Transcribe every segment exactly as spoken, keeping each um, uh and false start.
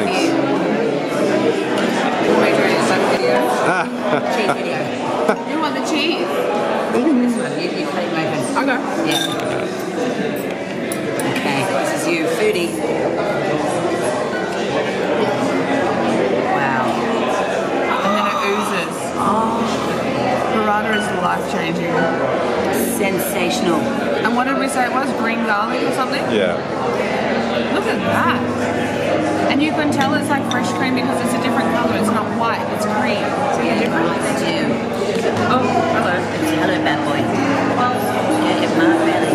thanks. Cheese video. You want the cheese? This one, you, you cut him open. Okay. Yeah. Okay, this is you, foodie. Wow. And then it oozes. Oh. Burrata is life-changing. Sensational. And what did we say it was? Green garlic or something? Yeah. Look at that. And you can tell it's like fresh cream because it's a different colour. It's not white, it's cream. See the difference? I do. Oh, hello. Hello, bad boy. Yeah, it's my belly.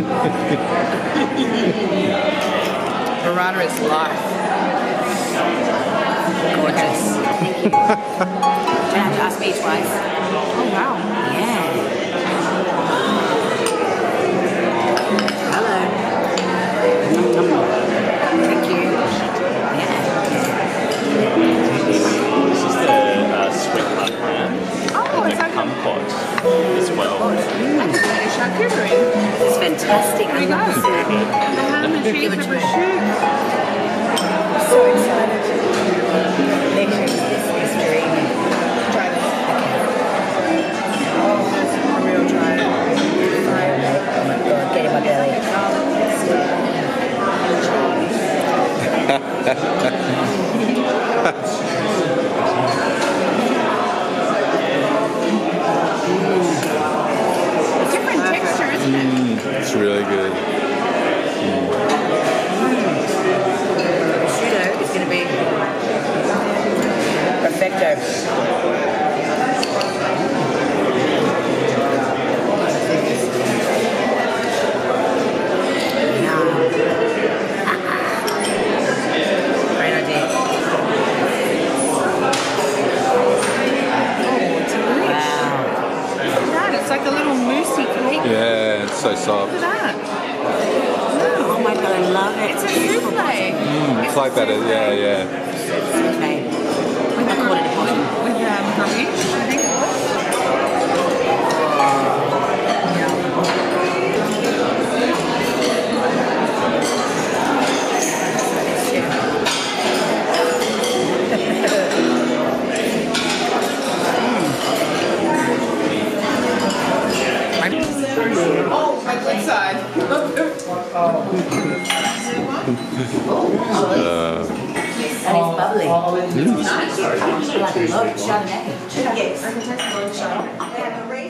Burrata is life. Gorgeous. Thank you. Don't have to ask me twice. Oh, wow. Yeah. Hello. Thank you. Yeah. This is the uh, sweet hot lamb. Oh, it's like a Kumquat as well. charcuterie. It's fantastic. There we go. The ham and cheese Give it and to the me. shoot. So excited. Lecture is dreaming. Try this. Oh, that's a real try. Oh my god, get in my belly. Different texture, isn't it? Mm, it's really good. Prosciutto is going to be perfecto. Great idea. Wow. That, it's like a little moussey cake. Yeah, it's so soft. Look at that. Oh my god, I love it. It's a souffle. Mm, it's like that, yeah, yeah. Okay. I call it a bottom. With um, garnish, I think. Oh, my good side. Uh, And it's bubbly. Nice. Like a low Chardonnay. Yes.